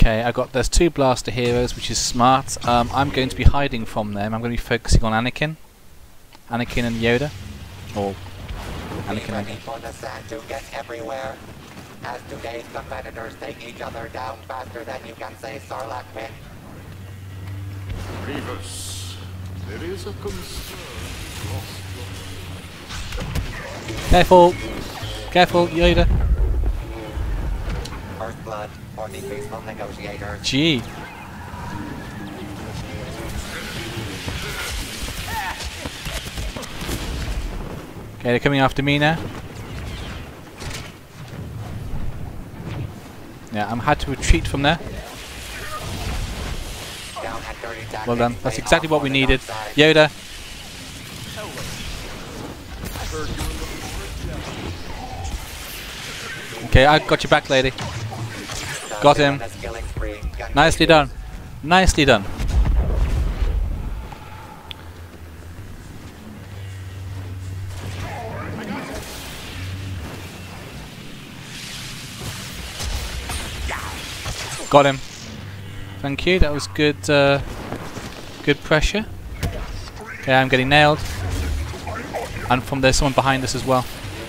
Okay, there's 2 blaster heroes, which is smart. I'm going to be hiding from them. I'm going to be focusing on Anakin and Yoda, or Anakin. Be ready for the sand to get everywhere. As today's competitors take each other down faster than you can say Sarlacc pit. Grievous, there is a concern. Careful! Careful, Yoda! First blood for the peaceful negotiators. Gee! Okay, they're coming after me now. Yeah, I'm had to retreat from there. Well done. That's exactly what we needed. Yoda. Okay, I got your back, lady. Got him. Nicely done. Nicely done. Got him. Thank you. That was good. Good pressure. Okay, I'm getting nailed. And from there's someone behind us as well.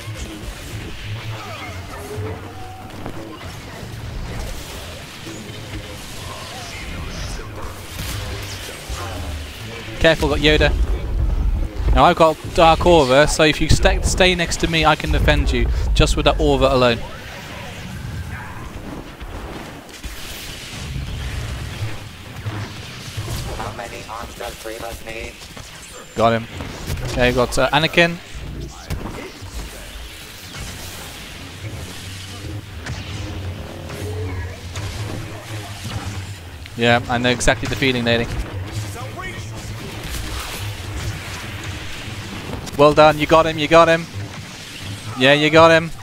Careful, got Yoda. Now I've got Dark Aura, so if you stay next to me, I can defend you just with that Aura alone. How many arms does Grievous need? Got him. Okay, got Anakin. Yeah, I know exactly the feeling, lady. Well done, you got him, you got him. Yeah, you got him.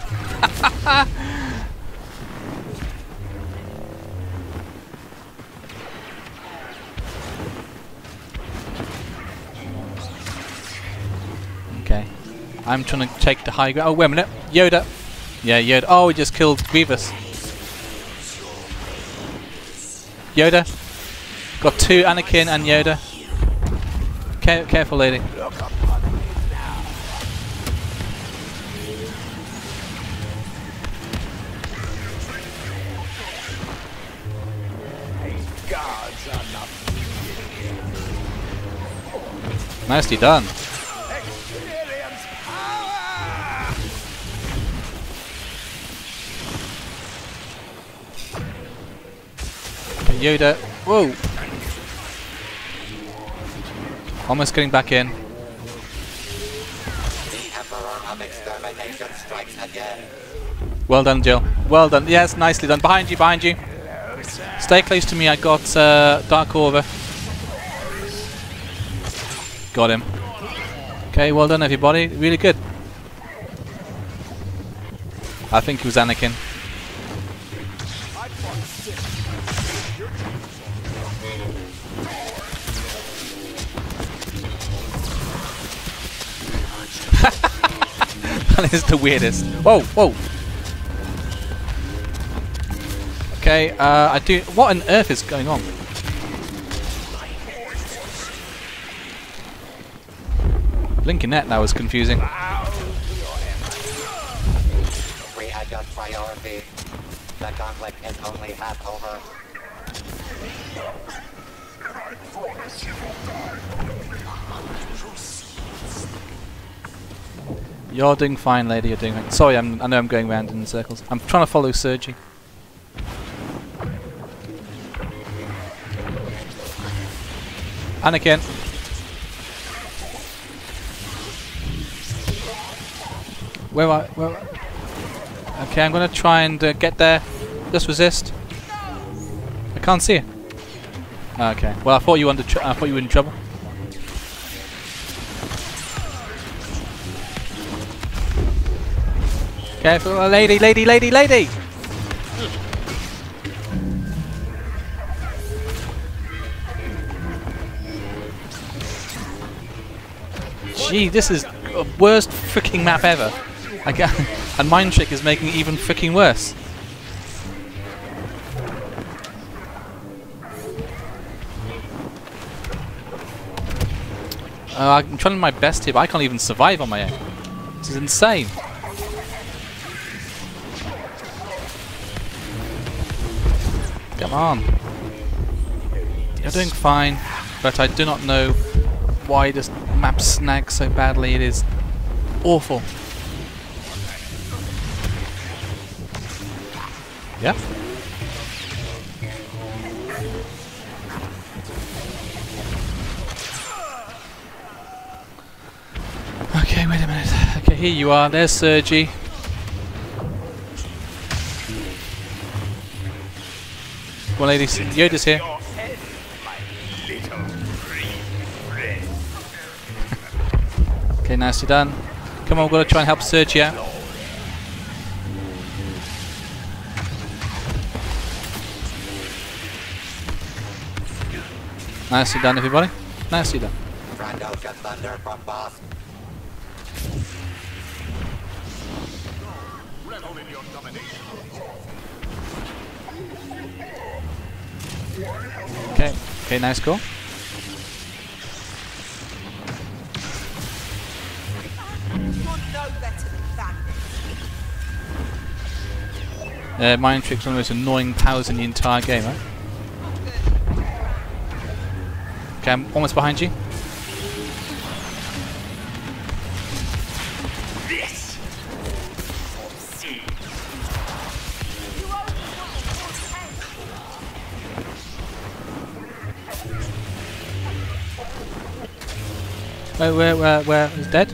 Okay. I'm trying to take the high ground. Oh, wait a minute. Yoda. Yeah, Yoda. Oh, we just killed Grievous. Yoda. Got 2 Anakin and Yoda. Careful, lady. Nicely done. Okay, Yoda. Whoa. Almost getting back in. The Emperor of Extermination strikes again. Well done, Jill. Well done. Yes, nicely done. Behind you, behind you. Stay close to me. I got Dark Aura. Got him. Okay, well done, everybody. Really good. I think it was Anakin. That is the weirdest. Whoa, whoa. Okay, what on earth is going on? Blinking net now is confusing. Readjust priority. The conflict is only half over. You're doing fine, lady. You're doing fine. Sorry, I know I'm going round in circles. I'm trying to follow Sergi. Anakin. Where? Okay, I'm gonna try and get there. Just resist. I can't see it. Okay. Well, I thought you were in trouble. Careful, lady! Gee, this is the worst freaking map ever. And Mind Trick is making it even freaking worse. I'm trying my best here, but I can't even survive on my own. This is insane. Come on. You're doing fine, but I do not know why this map snags so badly. It is awful. Yep. Okay, wait a minute. Okay, here you are. There's Sergi. Well, ladies, Yoda's here. Okay, nicely done. Come on, we've got to try and help Sergi out. Nicely done, everybody. Nicely done. Trandoshan Thunder from Boss. Okay, okay, nice goal. Mind Trick's one of the most annoying powers in the entire game, right? Okay, I'm almost behind you. Where is dead?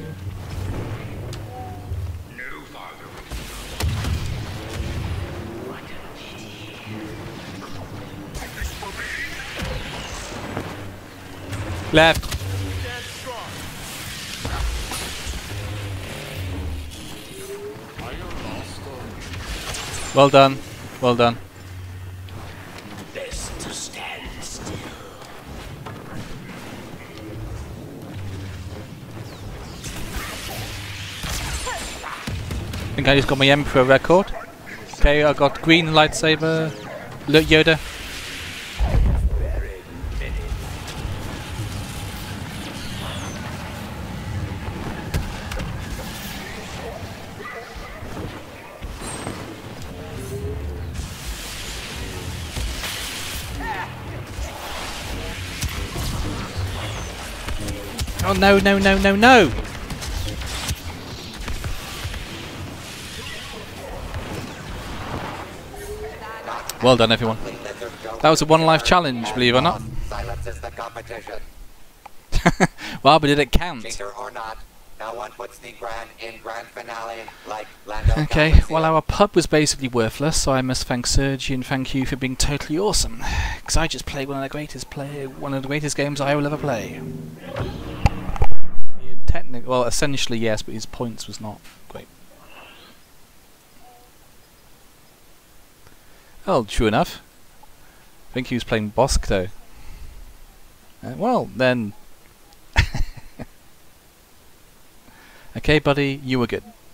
Left. Well done. Well done. Best to stand still. I think I just got my Emperor record. Okay, I got green lightsaber. Look, Yoda. Oh no, no, no, no, no! Well done, everyone. That was a one-life challenge, believe it or not. Silences the competition. Well, but did it count? Cheater or not, no one puts the grand in grand finale like Lando Okay, Calrissian. well our pub was basically worthless, so I must thank Sergi and thank you for being totally awesome. Because I just played one of the greatest games I will ever play. Technically, well, essentially yes, but his points was not great. Oh, true enough. I think he was playing Bosk though. Well, then. Okay, buddy, you were good.